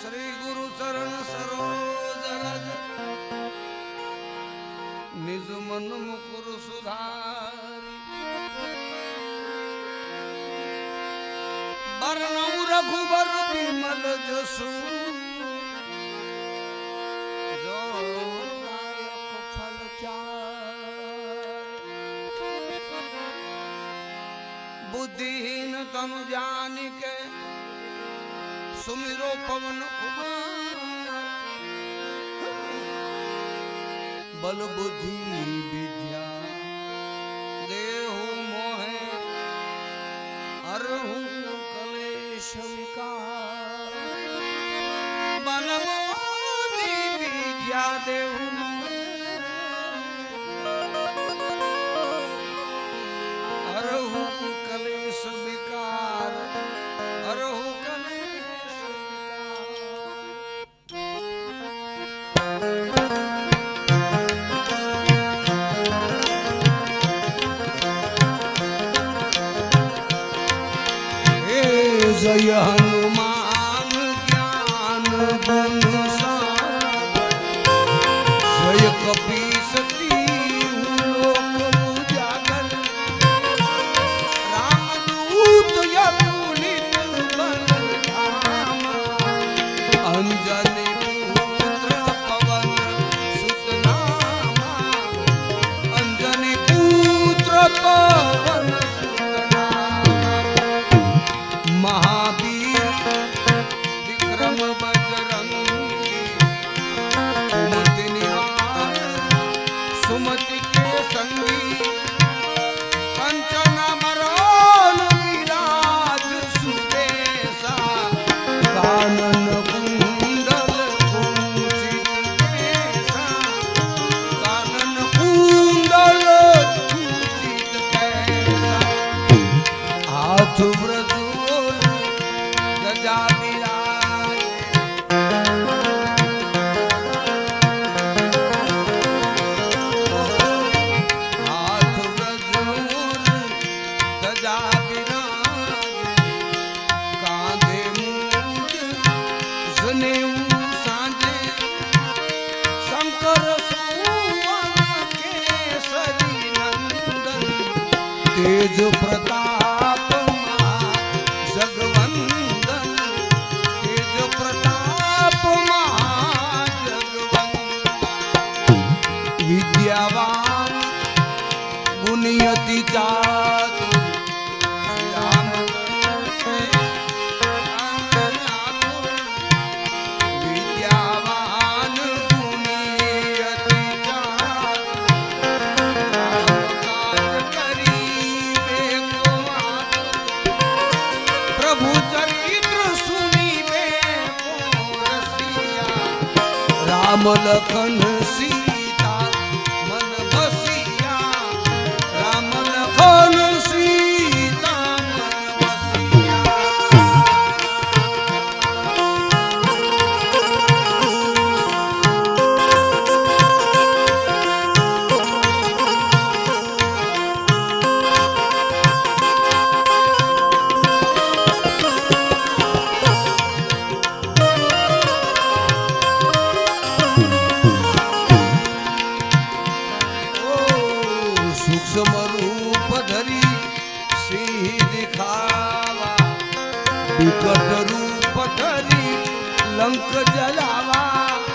श्री गुरु चरण सरोज रज निज मन मुकुर सुधारी बरनऊ रघुबर विमल जसु जो नायक फल चारि बुद्धिहीन तनु जानिके सुमिरो पवन कुमार बल बुद्धि विद्या देहु मोहे हरहु कलेश विकार बल बुद्धि विद्या देहु हरहु कलेश विकार हरहु जय हनुमान ज्ञान गुण सागर जय कपीस तीहु लोक उजागर रामदूत अतुलित बल धामा अंजनी पुत्र पवन सुत नामा अंजनी पुत्र पवन महावीर विक्रम बजरंगी सुमति निवार सुमति के संगी कंचन बरन विराज सुबेसा कानन कुंडल कुंचित केसा कानन कुंडल कुंचित केसा हाथ व्रज तेज प्रताप जगवंदन तेज प्रताप जगवंदन विद्यावान गुणयति चातुर राम विद्यावान गुणयति प्रभु चरित्र सुनिबे को रसिया राम लखन सीता मन बसिया राम लखन सीता मन बसिया सूक्ष्म रूप धरी सिंह दिखावा विकट रूप धरी लंक जलावा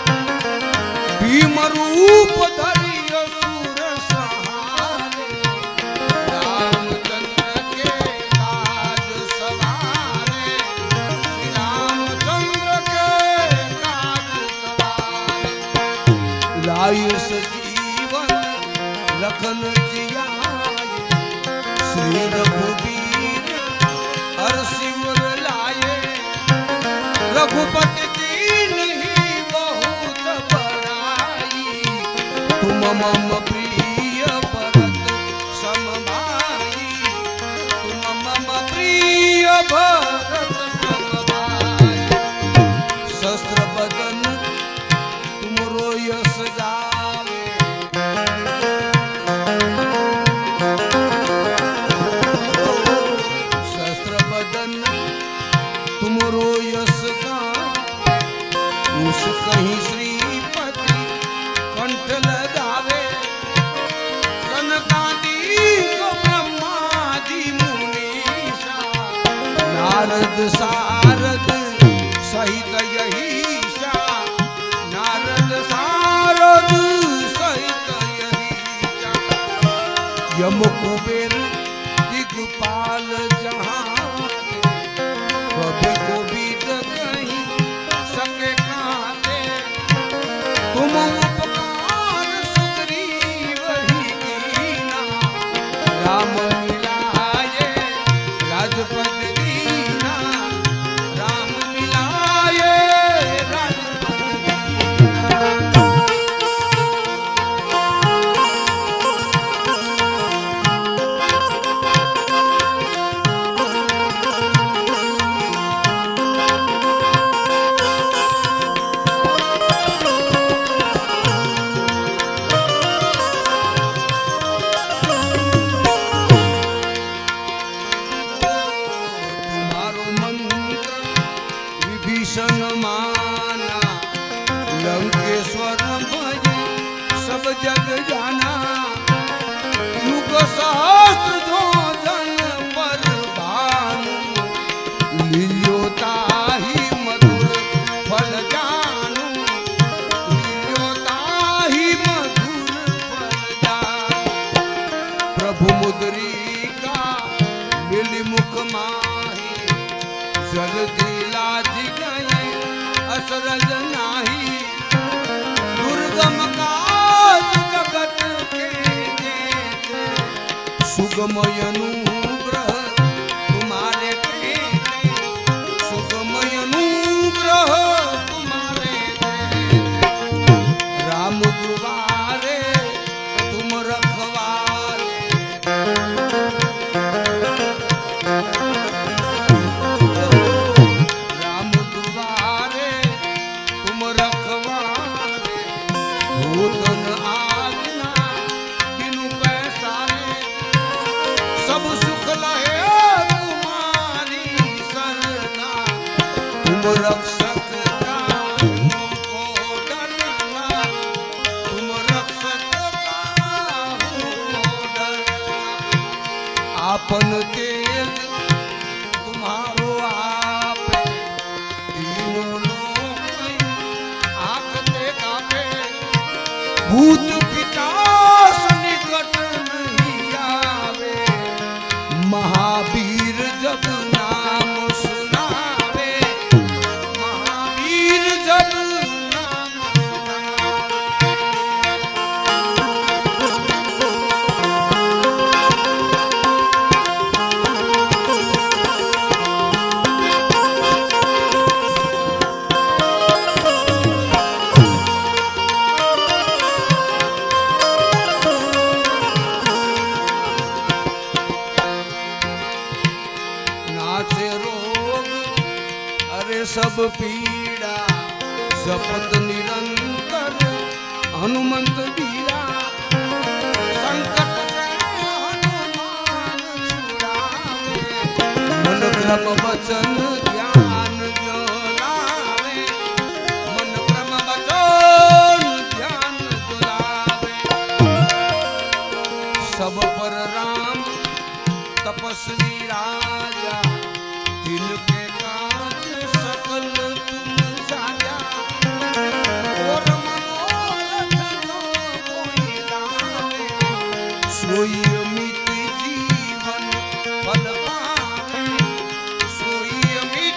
भीम रूप धरी असुर संहारे रामचंद्र के काज सवारे श्री रामचंद्र के काज सवारे लाय सजीवन लखन श्री रघुवीर हर सिमर लाए रघुपति दीन्ही बहुत बड़ाई तुम मम प्रिय भरत सम भाई तुम मम प्रिय भरत सम भाई शस्त्र बदन तुमरो यश जावे नारद सारद सहित यही सा, नारद सारद सहित यही सा। यम कुबेर दिगपाल जहाँ कभी को बीत कहीं सके कांते, तुम उपकार सुग्रीव ही कीना, राम मिलाए राजपद दीना, राम मिलाए राजपद दीना। विभीषण माना लंकेश्वर भज सब जग जाना, युग सहस्त्र जो जन पर भानु, लील्योता ही मधुर फल जानू, लील्योता ही मधुर फल जानू। प्रभु मुद्रिका मिली मुख माही, जल्दी लाज गए असरज नाही, दुर्गम काज जगत के जेते, सुगमय अनुग्रह तुम्हारे देते, सुगमय अनुग्रह तुम्हारे देते। राम दुआरे तुम रखवारे, राम दुआरे तुम रखवारे, भूतन आज्ञा बिनु पैसारे, सब सुख लहे तुम्हारी सरना, तुम रक्षक काहू को डरना, तुम रक्षक काहू को डरना। आपन तेज तुम्हारो आपे, तीनों लोक आंखते कापे, भूत पिशाच निकट नहीं आवे, महावीर जब नाम सुनावे, महावीर जब नाम सुनावे। नाचे रोग अरे सब पीड़ा, जपत निरंतर हनुमंत बीरा, संकट से हनुमान छुड़ावे, मन क्रम वचन ध्यान जो लावे, मन क्रम वचन ध्यान जो लावे। सब पर राम तपस्वी राजा, तिनके काज सकल तुम साजा, और मनोरथ जो कोई लावे, सोई अमित जीवन फल पावे, सोई अमित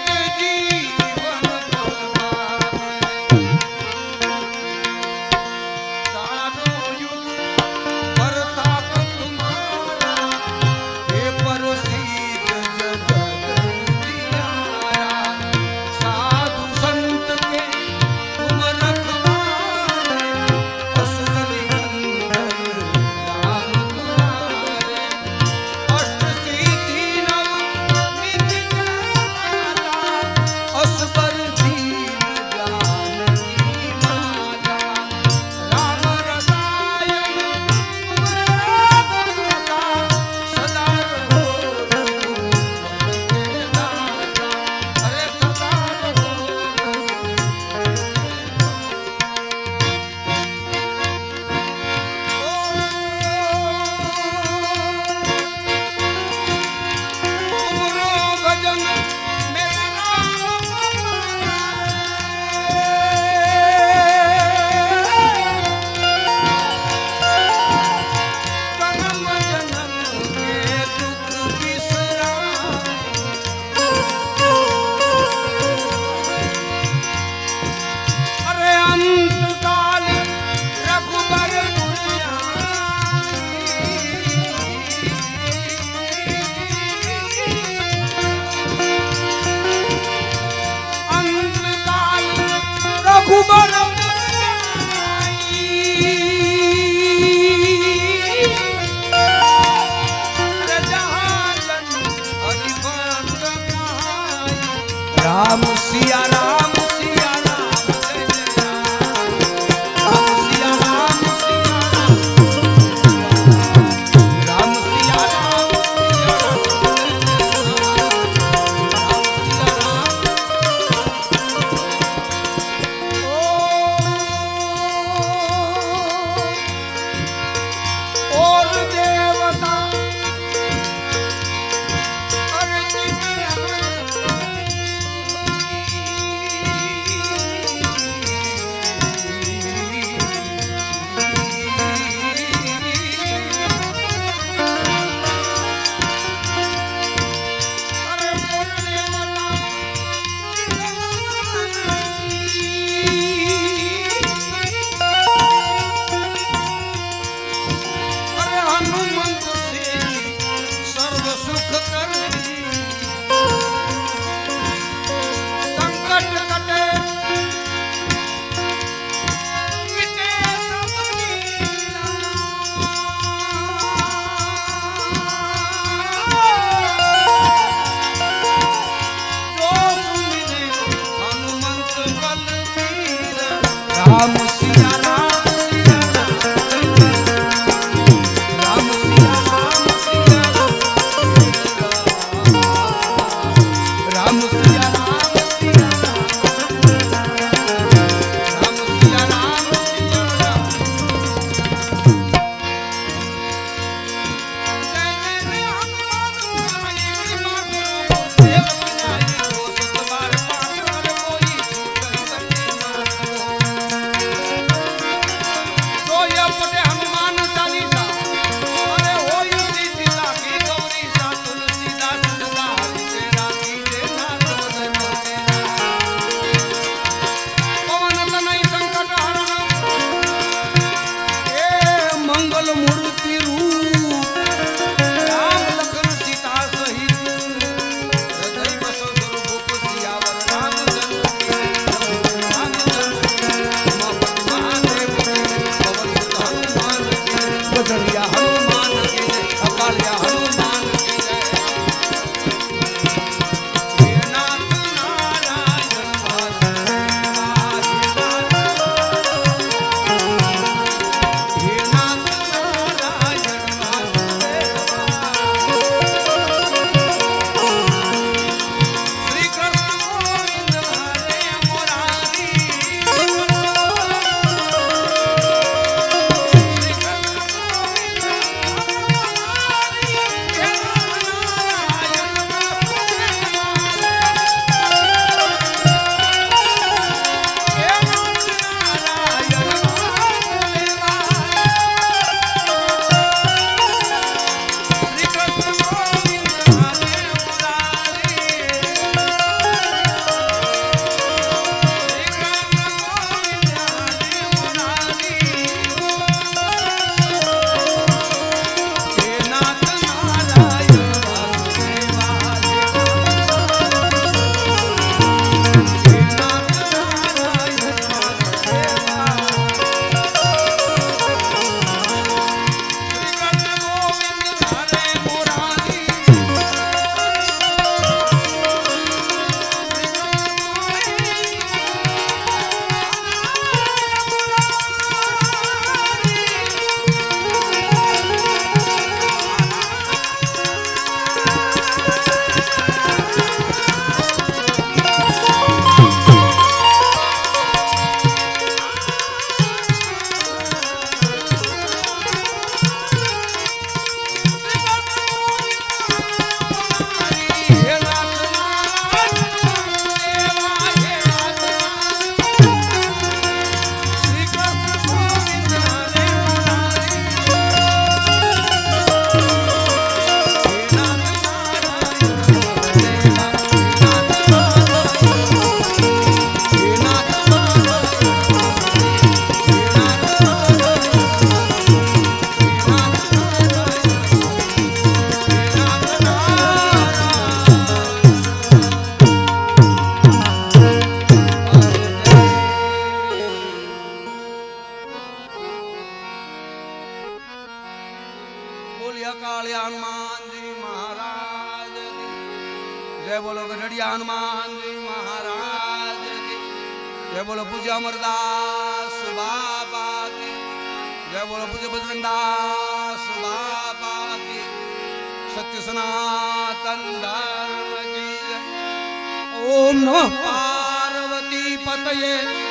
कालिया हनुमान जी महाराज की जय बोलो गढ़िया हनुमान जी महाराज की जय बोलो पूज्य अमरदास बाबा की जय बोलो पूज्य बजरंगदास बाबा की सत्य सनातन धर्म की जय। ओम नमः पार्वती पतये